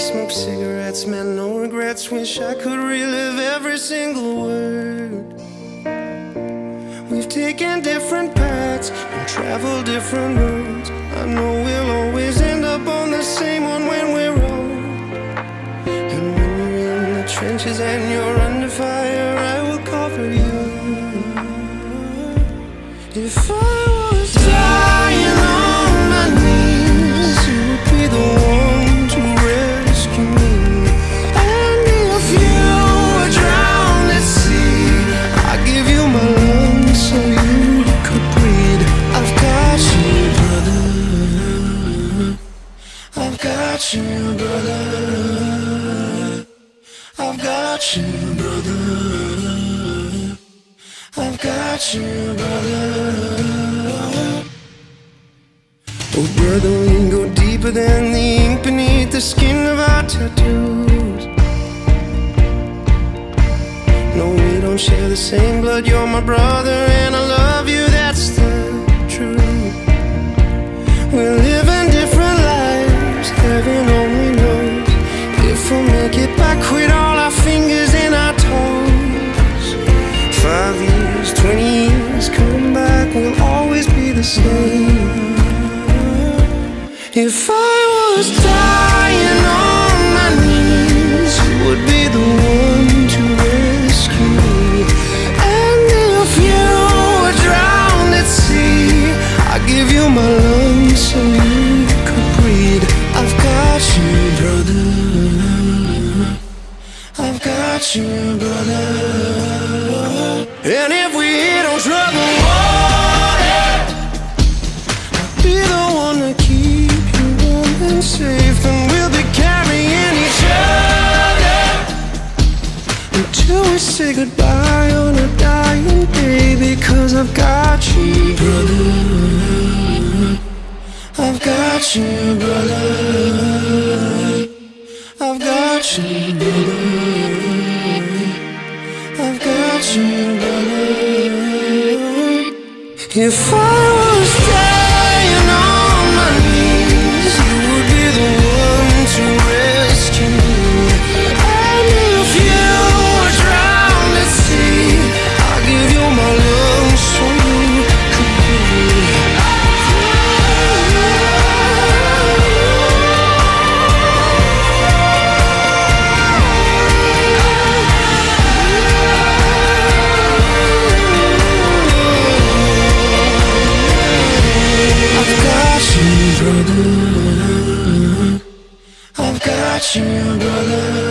smoke cigarettes, man, no regrets. Wish I could relive every single word. We've taken different paths and traveled different roads. I know we'll always end up on the same one when we're old. And when you're in the trenches and you're under fire, I will cover you. If I was dying on my knees, you would be the one to rescue me. And if you were drowned at sea, I'd give you my lungs so you could breathe. I've got you, brother. I've got you, brother. I've got you, brother. I've got you, brother. Oh, brother, we go deeper than the ink beneath the skin of our tattoos. No, we don't share the same blood. You're my brother and I love you, that's the truth. We're living different lives, heaven only knows if we'll make it back with all our fingers and our toes. 5 years, 20 years, come back, we'll always be the same. If I was dying on my knees, you would be the one to rescue me. And if you were drowned at sea, I'd give you my lungs so you could breathe. I've got you, brother. I've got you, brother. And if we hit on troubled water, I'll be the one to keep you warm and safe. And we'll be carrying each other until we say goodbye on a dying day. Because I've got you, brother. I've got you, brother. I've got you, brother. I've got you, brother. If I was dying on my knees, you would be the one to rescue me. And if you were drowned at sea, I'll give you my lungs so you could breathe. Brother, I've got you, brother.